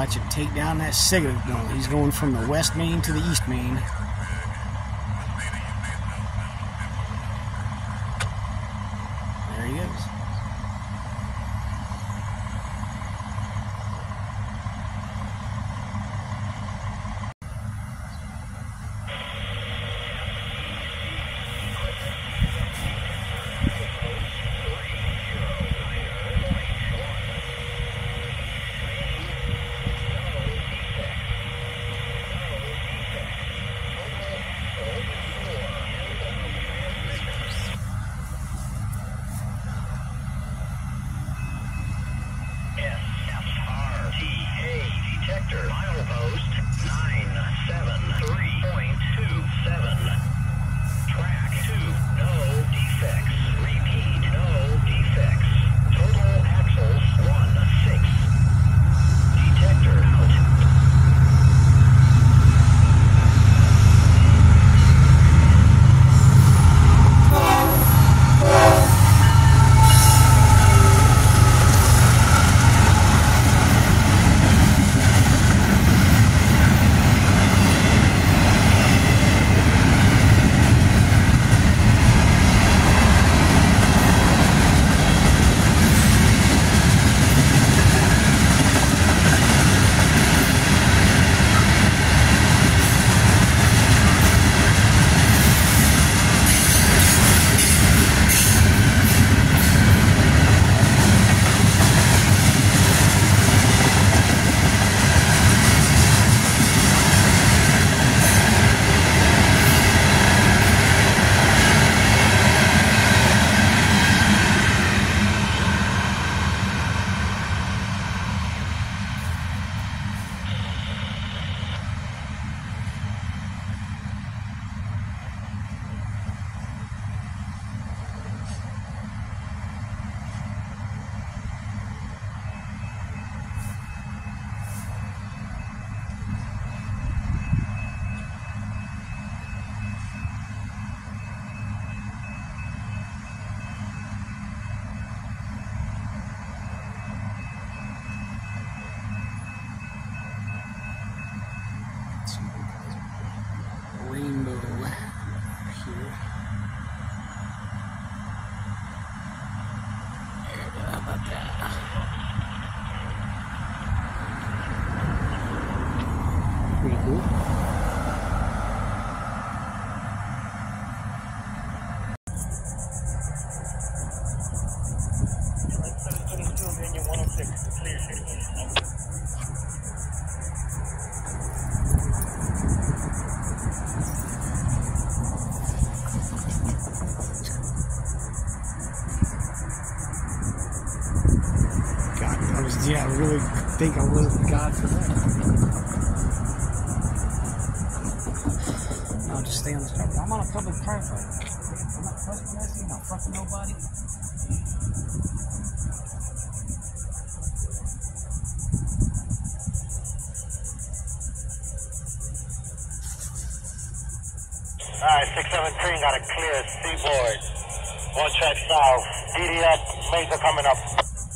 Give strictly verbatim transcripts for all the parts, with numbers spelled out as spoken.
Watch it take down that signal. No, he's going from the west main to the east main. There he is. Rainbow here. How about that? Pretty cool. Yeah, I really think I was God for that. I'll just stay on this property. I'm on a public property. I'm not trespassing, I'm not fucking nobody. Alright, six seventeen got a clear Seaboard. One track south. D D up, major coming up.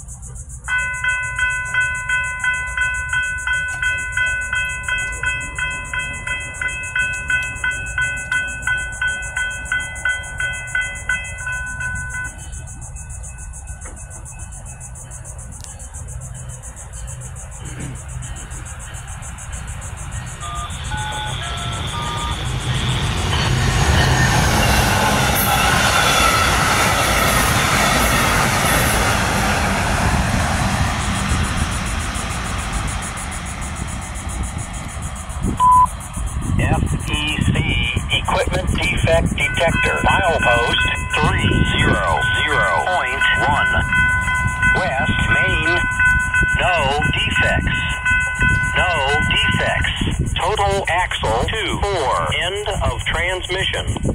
F E C Equipment Defect Detector. Milepost three zero zero point one. West Main. No defects. No defects. Total axle two four. End of transmission.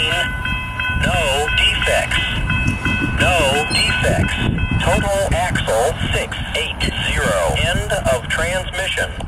fifteen. No defects. No defects. Total axle six eight zero. End of transmission.